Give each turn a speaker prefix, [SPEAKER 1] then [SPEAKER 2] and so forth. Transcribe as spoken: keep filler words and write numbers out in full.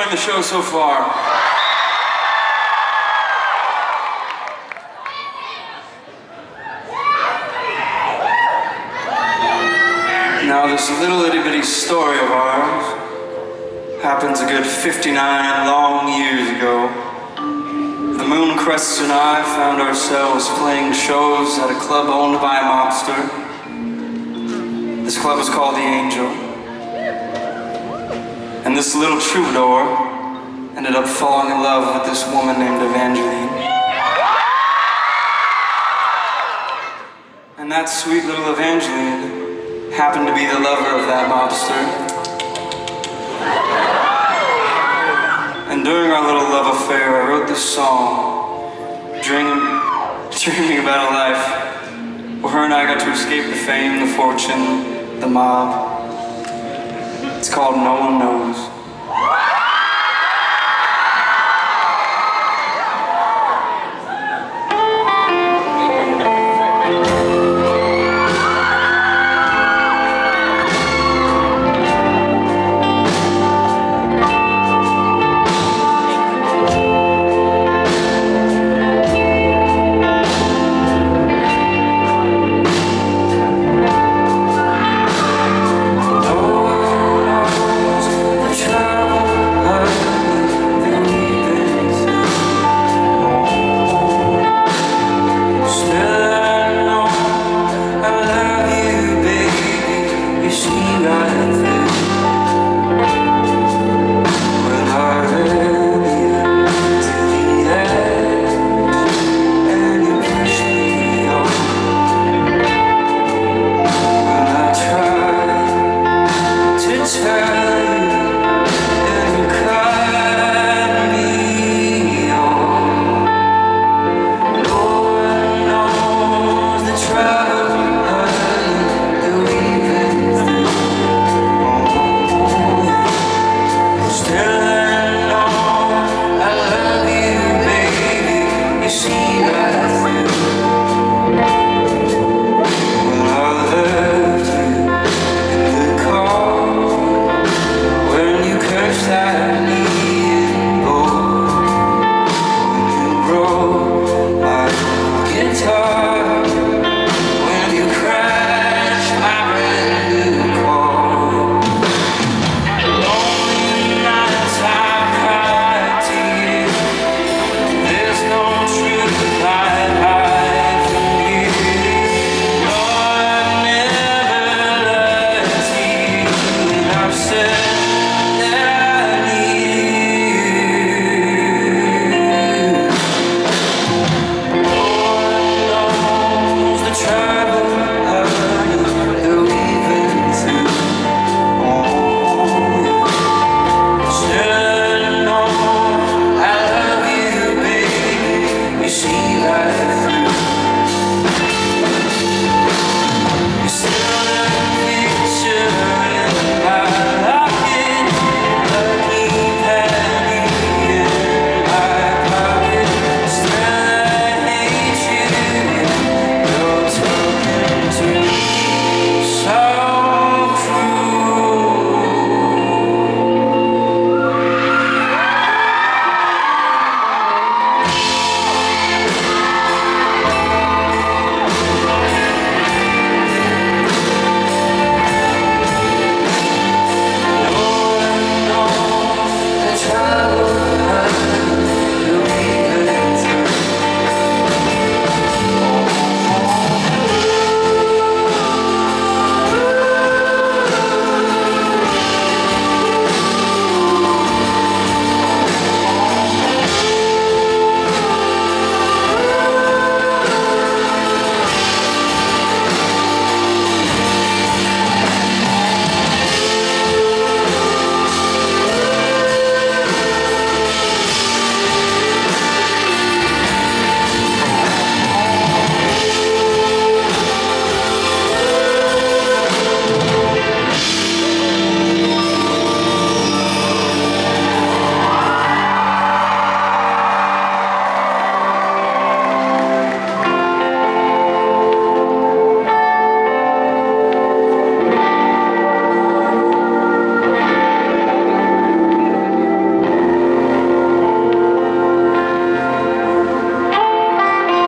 [SPEAKER 1] enjoying the show so far? Now this little itty-bitty story of ours happens a good fifty-nine long years ago. The Mooncrests and I found ourselves playing shows at a club owned by a mobster. This club was called the Angel. And this little troubadour ended up falling in love with this woman named Evangeline. And that sweet little Evangeline happened to be the lover of that mobster. And during our little love affair, I wrote this song, dreaming, dreaming about a life where her and I got to escape the fame, the fortune, the mob. It's called No One Knows.